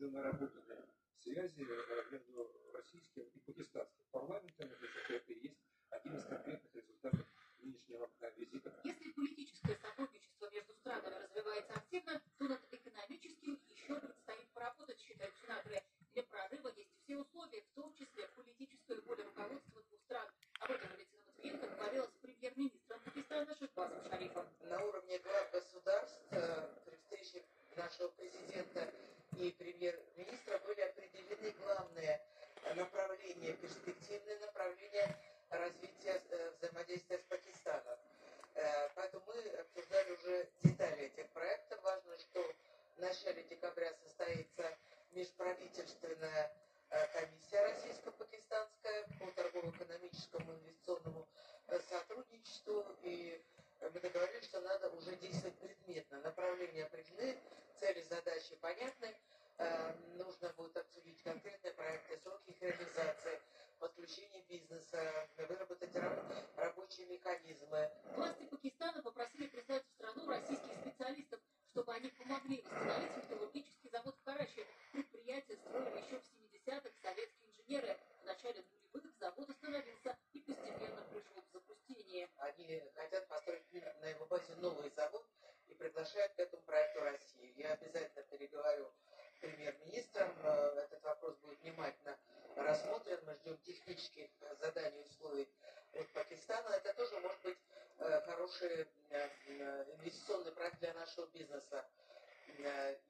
уже наработаны связи между российским и пакистанским парламентами. Это и есть один из конкретных результатов нынешнего визита. Если политическое сотрудничество между странами развивается активно, то над экономическим еще предстоит поработать, считают сенаторы. Для прорыва есть все условия, в том числе политическая воля руководства двух стран. Об этом Валентина Матвиенко говорила с премьер-министром Пакистана Шахбазом Шарифом. На уровне глав государств при встрече нашего президента и премьер-министра были определены главные направления, перспективные направления развития взаимодействия с Пакистаном. Поэтому мы обсуждали уже детали этих проектов. Важно, что в начале декабря состоится межправительственная комиссия российско-пакистанская по торгово-экономическому инвестиционному сотрудничеству. И мы договорились, что надо уже действовать предметно. Направления определены, цели, задачи понятны. Нужно будет обсудить конкретные проекты, сроки их реализации, подключение бизнеса, выработать рабочие механизмы. Власти Пакистана попросили прислать в страну российских специалистов, чтобы они помогли восстановить металлургический завод в Карачи. Предприятие строили еще в 70-х советские инженеры. В начале нулевых завод остановился и постепенно пришел в запустение. Они хотят построить на его базе новый завод и приглашают к этому проекту Россию. Я обязательно переговорю с премьер-министром. Этот вопрос будет внимательно рассмотрен. Мы ждем технических заданий и условий от Пакистана. Это тоже может быть хороший инвестиционный проект для нашего бизнеса.